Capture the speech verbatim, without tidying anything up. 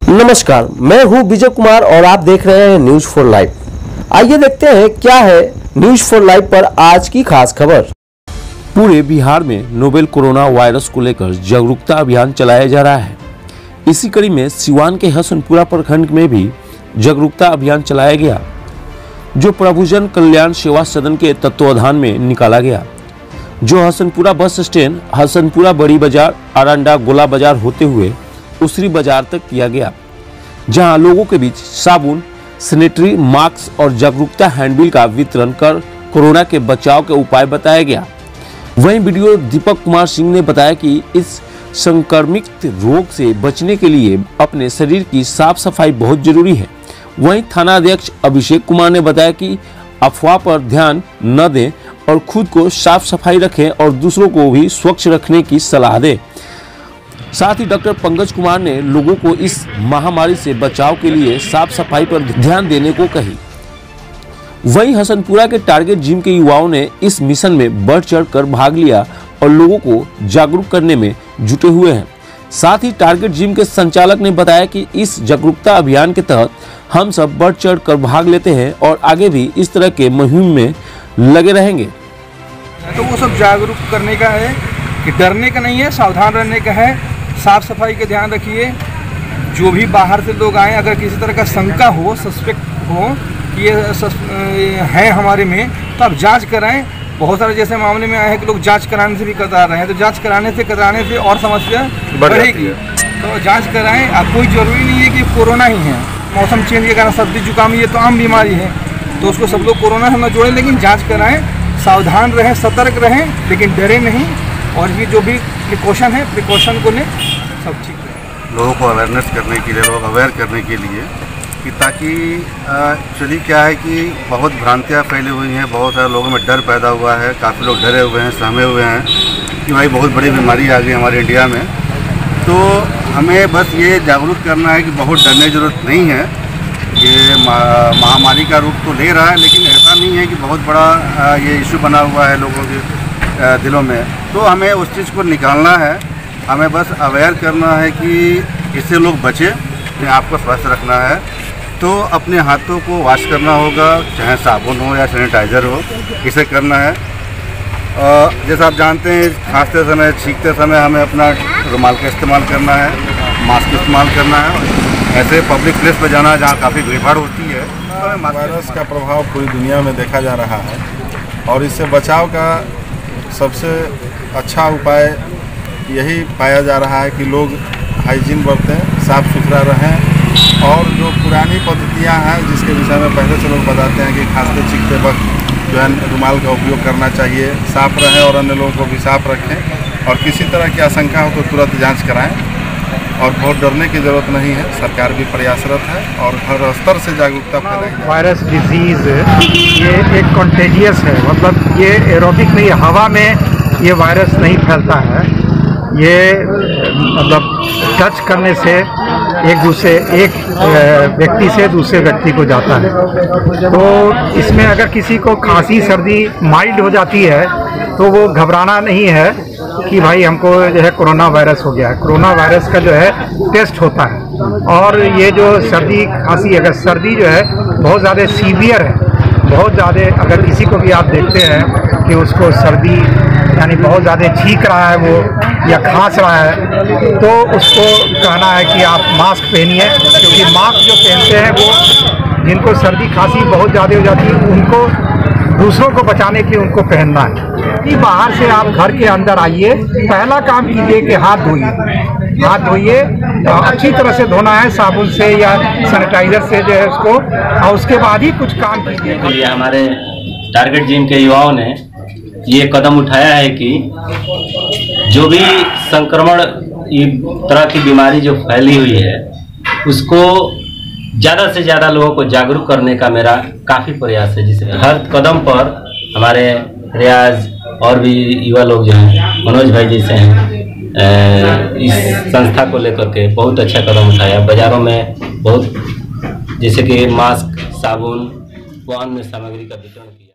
नमस्कार, मैं हूं विजय कुमार और आप देख रहे हैं न्यूज फॉर लाइफ। आइए देखते हैं क्या है न्यूज फॉर लाइफ पर आज की खास खबर। पूरे बिहार में नोवेल कोरोना वायरस को लेकर जागरूकता अभियान चलाया जा रहा है। इसी कड़ी में सिवान के हसनपुरा प्रखंड में भी जागरूकता अभियान चलाया गया, जो प्रभुजन कल्याण सेवा सदन के तत्वाधान में निकाला गया, जो हसनपुरा बस स्टैंड, हसनपुरा बड़ी बाजार, अरांडा गोला बाजार होते हुए उसरी बाजार तक किया गया, जहां लोगों के बीच साबुन, सैनिटरी मास्क और जागरूकता हैंडबिल का वितरण कर कोरोना के बचाव के उपाय बताया गया। वहीं वीडियो दीपक कुमार सिंह ने बताया कि इस संक्रमित रोग से बचने के लिए अपने शरीर की साफ सफाई बहुत जरूरी है। वहीं थाना अध्यक्ष अभिषेक कुमार ने बताया कि अफवाह पर ध्यान न दें और खुद को साफ सफाई रखें और दूसरों को भी स्वच्छ रखने की सलाह दें। साथ ही डॉक्टर पंकज कुमार ने लोगों को इस महामारी से बचाव के लिए साफ सफाई पर ध्यान देने को कही। वहीं हसनपुरा के टारगेट जिम के युवाओं ने इस मिशन में बढ़ चढ़कर भाग लिया और लोगों को जागरूक करने में जुटे हुए हैं। साथ ही टारगेट जिम के संचालक ने बताया कि इस जागरूकता अभियान के तहत हम सब बढ़ चढ़ कर भाग लेते हैं और आगे भी इस तरह के मुहिम में लगे रहेंगे। तो वो सब जागरूक करने का है कि डरने का नहीं है, सावधान रहने का है। साफ सफाई का ध्यान रखिए। जो भी बाहर से लोग आए, अगर किसी तरह का शंका हो, सस्पेक्ट हो कि ये है हमारे में, तो आप जांच कराएं। बहुत सारे जैसे मामले में आए हैं कि लोग जांच कराने से भी कतरा रहे हैं, तो जांच कराने से कतराने से और समस्या बढ़ेगी। तो जांच कराएं। अब कोई ज़रूरी नहीं है कि कोरोना ही है। मौसम चेंज के कारण सर्दी जुकाम ये तो आम बीमारी है, तो उसको सब लोग कोरोना से न जोड़ें, लेकिन जाँच कराएँ, सावधान रहें, सतर्क रहें, लेकिन डरे नहीं। और ये जो भी प्रिकॉशन है, प्रिकॉशन को लें, सब ठीक है। लोगों को अवेयरनेस करने के लिए, लोगों को अवेयर करने के लिए कि ताकि एक्चुअली क्या है कि बहुत भ्रांतियाँ फैली हुई हैं, बहुत सारे लोगों में डर पैदा हुआ है, काफ़ी लोग डरे हुए हैं, सहमे हुए हैं कि भाई बहुत बड़ी बीमारी आ गई हमारे इंडिया में। तो हमें बस ये जागरूक करना है कि बहुत डरने की ज़रूरत नहीं है। ये महामारी का रूप तो ले रहा है, लेकिन ऐसा नहीं है कि बहुत बड़ा ये इशू बना हुआ है लोगों के दिलों में। तो हमें उस चीज़ को निकालना है। हमें बस अवेयर करना है कि इससे लोग बचें, अपने आप को स्वस्थ रखना है। तो अपने हाथों को वॉश करना होगा, चाहे साबुन हो या सैनिटाइज़र हो, इसे करना है। जैसा आप जानते हैं, खांसते समय, छींकते समय हमें अपना रुमाल का इस्तेमाल करना है, मास्क इस्तेमाल करना है। ऐसे पब्लिक प्लेस पर जाना जहाँ काफ़ी भीड़ होती है। वायरस का प्रभाव पूरी दुनिया में देखा जा रहा है और इससे बचाव का सबसे अच्छा उपाय यही पाया जा रहा है कि लोग हाइजीन बरतें, साफ़ सुथरा रहें और जो पुरानी पद्धतियां हैं जिसके विषय में पहले से लोग बताते हैं कि खांसते छींकते वक्त जो है रुमाल का उपयोग करना चाहिए, साफ़ रहें और अन्य लोगों को भी साफ़ रखें। और किसी तरह की आशंका हो तो तुरंत जांच कराएं और बहुत डरने की ज़रूरत नहीं है। सरकार भी प्रयासरत है और हर स्तर से जागरूकता फैलाएगी। वायरस डिजीज़ ये एक कॉन्टेजियस है, मतलब ये एरोबिक नहीं, हवा में ये वायरस नहीं फैलता है। ये मतलब टच करने से एक दूसरे एक व्यक्ति से दूसरे व्यक्ति को जाता है। तो इसमें अगर किसी को खांसी सर्दी माइल्ड हो जाती है तो वो घबराना नहीं है कि भाई हमको जो है कोरोना वायरस हो गया है। कोरोना वायरस का जो है टेस्ट होता है और ये जो सर्दी खांसी, अगर सर्दी जो है बहुत ज़्यादा सीवियर है, बहुत ज़्यादा, अगर किसी को भी आप देखते हैं कि उसको सर्दी यानी बहुत ज़्यादा छींक रहा है वो या खांस रहा है, तो उसको कहना है कि आप मास्क पहनिए, क्योंकि मास्क जो पहनते हैं वो जिनको सर्दी खांसी बहुत ज़्यादा हो जाती है उनको, दूसरों को बचाने के लिए उनको पहनना है। कि बाहर से आप घर के अंदर आइए, पहला काम कीजिए कि हाथ धोइए, हाथ धोइए, अच्छी तरह से धोना है साबुन से या सैनिटाइजर से जो है उसको, और उसके बाद ही कुछ काम कीजिए। हमारे टारगेट जिम के युवाओं ने ये कदम उठाया है कि जो भी संक्रमण तरह की बीमारी जो फैली हुई है उसको ज़्यादा से ज़्यादा लोगों को जागरूक करने का मेरा काफ़ी प्रयास है, जिसे हर कदम पर हमारे रियाज और भी युवा लोग जो हैं, मनोज भाई जैसे हैं, इस संस्था को लेकर के बहुत अच्छा कदम उठाया। बाज़ारों में बहुत जैसे कि मास्क, साबुन व अन्य सामग्री का वितरण किया।